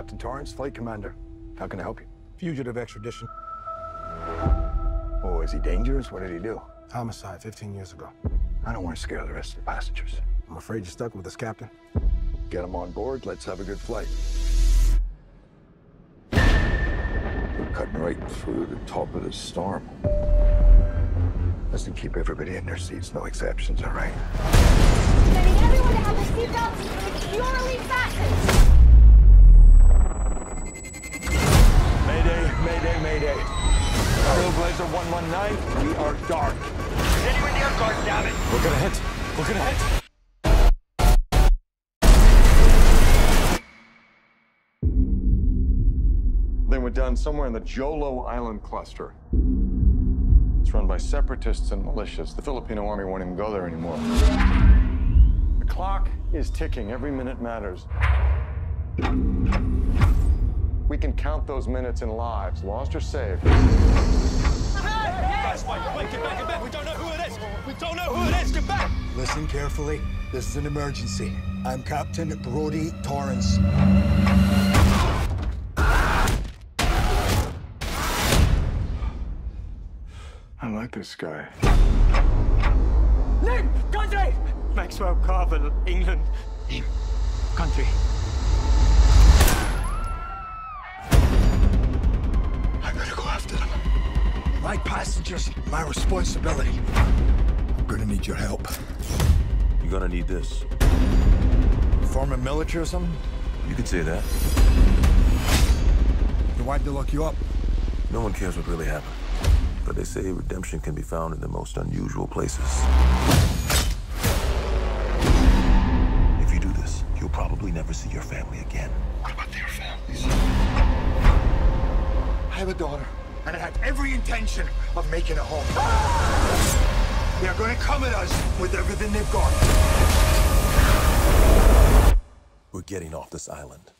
Captain Torrance, Flight Commander. How can I help you? Fugitive extradition. Oh, is he dangerous? What did he do? Homicide 15 years ago. I don't want to scare the rest of the passengers. I'm afraid you're stuck with us, Captain. Get him on board. Let's have a good flight. We're cutting right through the top of the storm. Listen, keep everybody in their seats. No exceptions, all right? I need everyone to have their seatbelts securely fastened. Mayday, mayday, mayday. Trailblazer 119, we are dark. Anyone near guard, damn it! We're gonna hit. We're gonna hit. They were done somewhere in the Jolo Island cluster. It's run by separatists and militias. The Filipino army won't even go there anymore. The clock is ticking. Every minute matters. We can count those minutes in lives, lost or saved. Guys, wait, get back, get back! We don't know who it is! We don't know who it is! Get back! Listen carefully. This is an emergency. I'm Captain Brodie Torrance. I like this guy. Name! Country! Maxwell Carville, England. Name. Country. I gotta go after them. My passengers, my responsibility. I'm gonna need your help. You're gonna need this. Former military or something? You could say that. Then why'd they lock you up? No one cares what really happened. But they say redemption can be found in the most unusual places. If you do this, you'll probably never see your family again. What about their families? I have a daughter, and I had every intention of making it home. They're gonna come at us with everything they've got. We're getting off this island.